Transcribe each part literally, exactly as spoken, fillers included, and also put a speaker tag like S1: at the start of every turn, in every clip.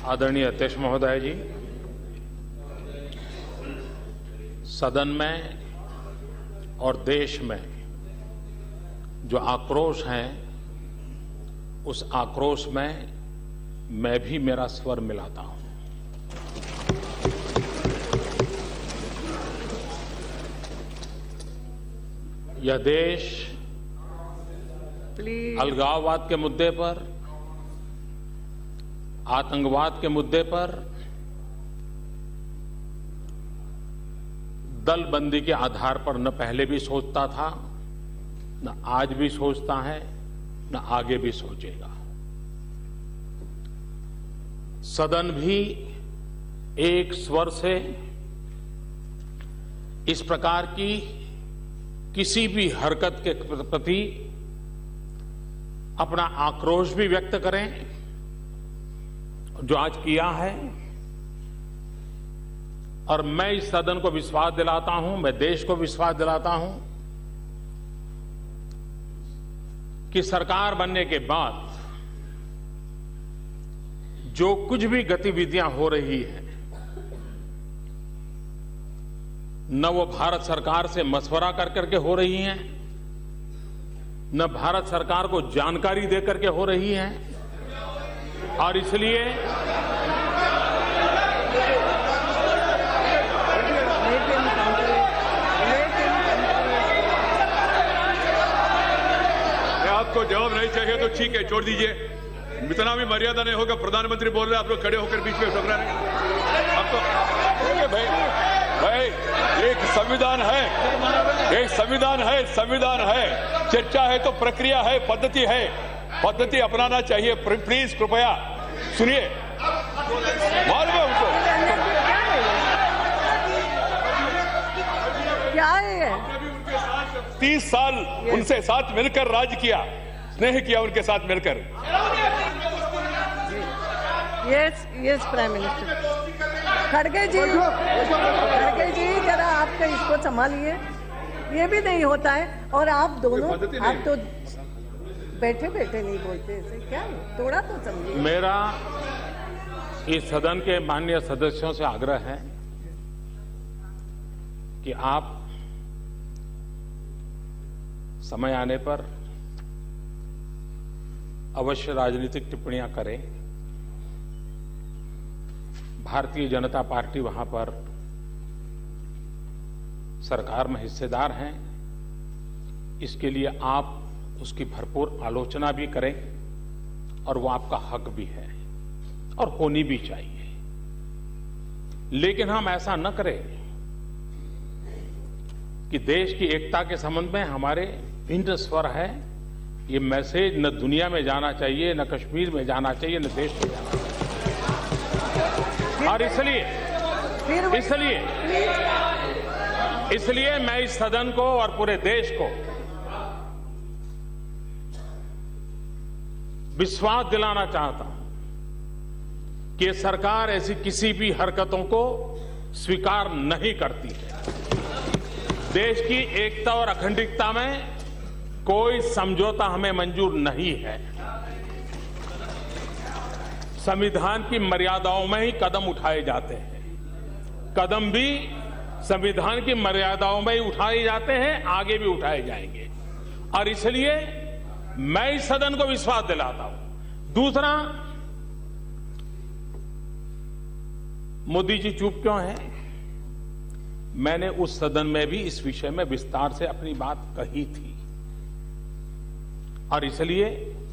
S1: आदरणीय अध्यक्ष महोदय जी, सदन में और देश में जो आक्रोश है, उस आक्रोश में मैं भी मेरा स्वर मिलाता हूं। यह देश
S2: प्लीज
S1: अलगाववाद के मुद्दे पर, आतंकवाद के मुद्दे पर दलबंदी के आधार पर न पहले भी सोचता था, न आज भी सोचता है, न आगे भी सोचेगा। सदन भी एक स्वर से इस प्रकार की किसी भी हरकत के प्रति अपना आक्रोश भी व्यक्त करें, जो आज किया है। और मैं इस सदन को विश्वास दिलाता हूं, मैं देश को विश्वास दिलाता हूं कि सरकार बनने के बाद जो कुछ भी गतिविधियां हो रही हैं, न वो भारत सरकार से मशवरा कर करके हो रही हैं, न भारत सरकार को जानकारी दे करके हो रही हैं, और इसलिए
S3: आपको जवाब नहीं चाहिए तो ठीक है, छोड़ दीजिए। इतना भी मर्यादा नहीं होगा। प्रधानमंत्री बोल रहे हैं, आप लोग खड़े होकर बीच में टकरा रहे हैं। आप तो भाई भाई एक संविधान है, एक संविधान है, संविधान है। चर्चा है तो प्रक्रिया है, पद्धति है, पद्धति अपनाना चाहिए। प्लीज कृपया सुनिए। मालूम है उनको
S2: क्या है?
S3: तीस साल उनसे साथ मिलकर राज किया, स्नेह किया उनके साथ मिलकर।
S2: यस यस प्राइम मिनिस्टर खड़गे जी, खड़गे जी जरा आप इसको संभालिए। ये भी नहीं होता है। और आप दोनों, आप तो बैठे बैठे नहीं बोलते, ऐसे क्या है? थोड़ा तो समझिए।
S1: मेरा इस सदन के माननीय सदस्यों से आग्रह है कि आप समय आने पर अवश्य राजनीतिक टिप्पणियां करें। भारतीय जनता पार्टी वहां पर सरकार में हिस्सेदार हैं, इसके लिए आप उसकी भरपूर आलोचना भी करें, और वो आपका हक भी है और होनी भी चाहिए। लेकिन हम ऐसा न करें कि देश की एकता के संबंध में हमारे भिन्न स्वर है। ये मैसेज न दुनिया में जाना चाहिए, न कश्मीर में जाना चाहिए, न देश में जाना चाहिए। और इसलिए इसलिए इसलिए मैं इस सदन को और पूरे देश को विश्वास दिलाना चाहता हूं कि सरकार ऐसी किसी भी हरकतों को स्वीकार नहीं करती है। देश की एकता और अखंडता में कोई समझौता हमें मंजूर नहीं है। संविधान की मर्यादाओं में ही कदम उठाए जाते हैं। कदम भी संविधान की मर्यादाओं में ही उठाए जाते हैं, आगे भी उठाए जाएंगे। और इसलिए मैं इस सदन को विश्वास दिलाता हूं। दूसरा, मोदी जी चुप क्यों हैं? मैंने उस सदन में भी इस विषय में विस्तार से अपनी बात कही थी, और इसलिए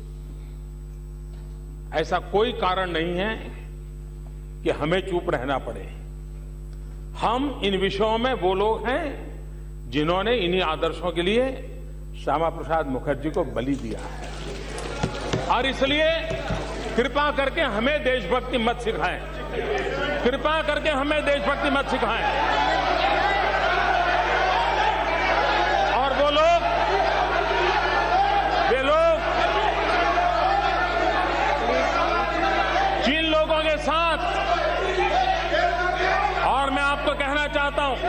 S1: ऐसा कोई कारण नहीं है कि हमें चुप रहना पड़े। हम इन विषयों में वो लोग हैं जिन्होंने इन्हीं आदर्शों के लिए श्यामा प्रसाद मुखर्जी को बलि दिया है, और इसलिए कृपा करके हमें देशभक्ति मत सिखाएं। कृपा करके हमें देशभक्ति मत सिखाएं। और वो लोग वे लोग जिन लोगों के साथ, और मैं आपको कहना चाहता हूं,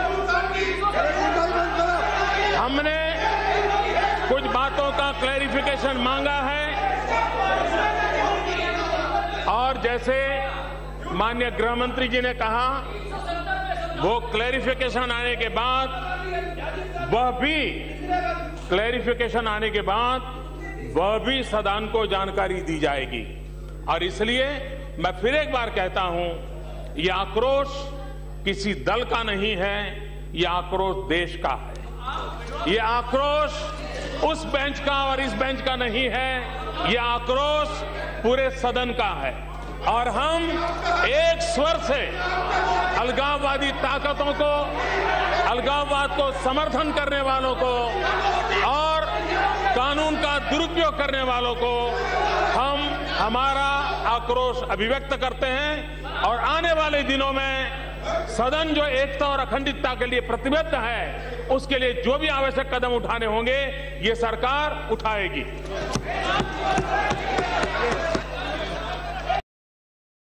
S1: हमने कुछ बातों का क्लैरिफिकेशन मांगा है, और जैसे माननीय गृह मंत्री जी ने कहा वो क्लैरिफिकेशन आने के बाद वह भी क्लैरिफिकेशन आने के बाद वह भी सदन को जानकारी दी जाएगी। और इसलिए मैं फिर एक बार कहता हूं, यह आक्रोश किसी दल का नहीं है, यह आक्रोश देश का है। यह आक्रोश उस बेंच का और इस बेंच का नहीं है, यह आक्रोश पूरे सदन का है। और हम एक स्वर से अलगाववादी ताकतों को, अलगाववाद को समर्थन करने वालों को और कानून का दुरुपयोग करने वालों को हम हमारा आक्रोश अभिव्यक्त करते हैं। और आने वाले दिनों में सदन जो एकता और अखंडितता के लिए प्रतिबद्ध है, उसके लिए जो भी आवश्यक कदम उठाने होंगे ये सरकार उठाएगी।